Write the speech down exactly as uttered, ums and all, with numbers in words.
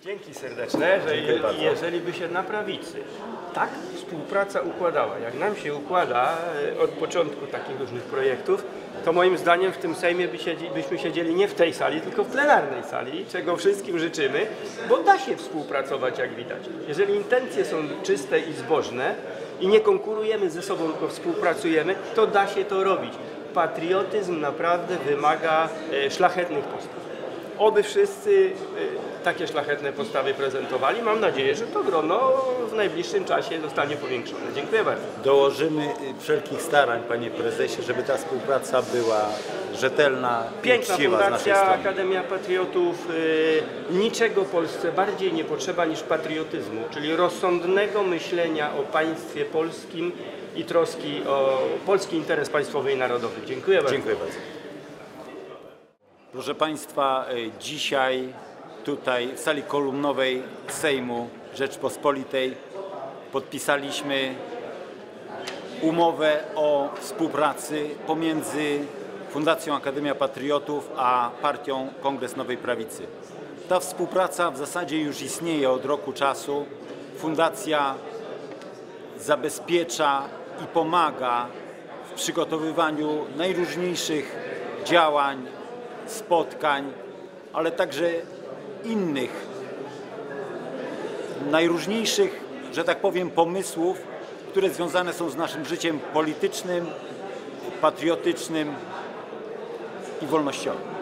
Dzięki serdeczne, że je, jeżeli by się na prawicy tak współpraca układała, jak nam się układa od początku takich różnych projektów, to moim zdaniem w tym Sejmie by siedzi, byśmy siedzieli nie w tej sali, tylko w plenarnej sali, czego wszystkim życzymy, bo da się współpracować, jak widać. Jeżeli intencje są czyste i zbożne i nie konkurujemy ze sobą, tylko współpracujemy, to da się to robić. Patriotyzm naprawdę wymaga e, szlachetnych postaw. Oby wszyscy takie szlachetne postawy prezentowali. Mam nadzieję, że to grono w najbliższym czasie zostanie powiększone. Dziękuję bardzo. Dołożymy wszelkich starań, panie prezesie, żeby ta współpraca była rzetelna, Piękna uczciwa z naszej fundacja, strony. Akademia Patriotów. Niczego Polsce bardziej nie potrzeba niż patriotyzmu, czyli rozsądnego myślenia o państwie polskim i troski o polski interes państwowy i narodowy. Dziękuję bardzo. Dziękuję bardzo. Proszę państwa, dzisiaj tutaj w sali kolumnowej Sejmu Rzeczpospolitej podpisaliśmy umowę o współpracy pomiędzy Fundacją Akademia Patriotów a Partią Kongres Nowej Prawicy. Ta współpraca w zasadzie już istnieje od roku czasu. Fundacja zabezpiecza i pomaga w przygotowywaniu najróżniejszych działań, spotkań, ale także innych, najróżniejszych, że tak powiem, pomysłów, które związane są z naszym życiem politycznym, patriotycznym i wolnościowym.